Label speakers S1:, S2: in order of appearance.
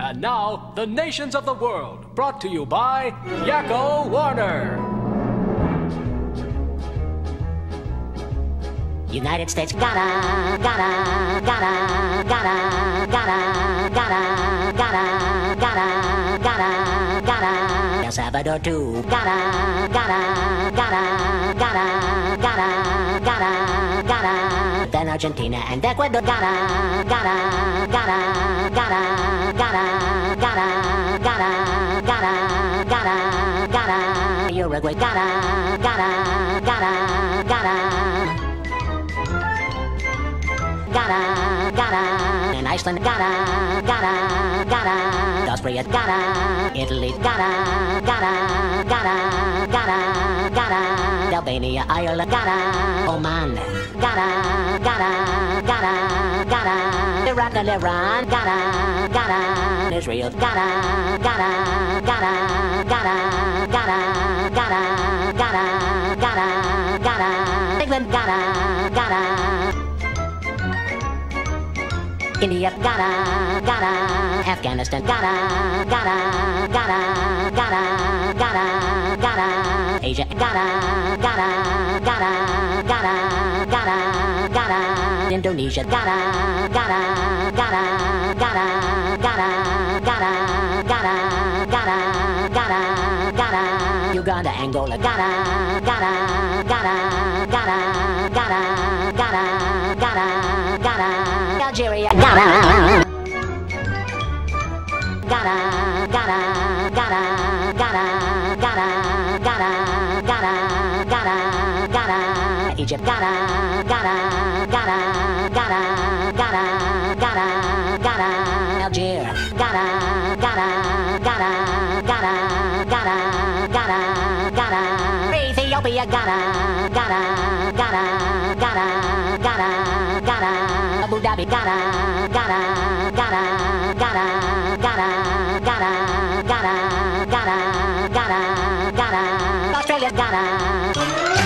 S1: And now, the nations of the world, brought to you by Yakko Warner.
S2: United States, gotta, gotta, gotta, gotta, gotta, gotta, gotta, gotta, gotta, gotta. El Salvador too, gotta, gotta, gotta, gotta, gotta, gotta, gotta. Then Argentina and Ecuador, gotta, gotta, gotta, gotta, gotta, gotta, gotta, gotta, gotta, gotta. Uruguay, gotta, gotta, gotta, gotta. Gotta, gotta, and Iceland, gotta, gotta, gotta, Austria, gotta, Italy, gotta, gotta, gotta, gotta, gotta, Albania, Ireland, gotta, Oman, gotta, gotta, gotta, gotta, Iraq and Iran, gotta, gotta, Israel, gotta, gotta, gotta, gotta, gotta, gotta, gotta, gotta, gotta, England, gotta, gotta. India, gotta, gotta, Afghanistan, gotta, gotta, gotta, gotta, gotta, gotta, Asia, gotta, gotta, gotta, gotta, gotta, gotta, Indonesia, gotta, gotta, gotta, gotta, gotta, gotta, gotta, gotta, gotta, gotta, Uganda, Angola, gotta, gotta, gotta, gotta, gotta, gotta, gotta, gotta, Algeria, gotta, gotta, gotta, gotta, gotta, gotta, gotta, gotta, gotta, gotta, Egypt, gotta, gotta, gotta, gotta, gotta, gotta, gotta, Algeria, gotta, gotta, gotta, gotta, gotta, gotta, gotta, Ethiopia, gotta, gotta, gotta, gotta, gotta, gotta, Abu Dhabi, gotta, gotta, gotta, gotta, gotta, gotta, gotta, gotta, gotta, gotta, Australia, gotta.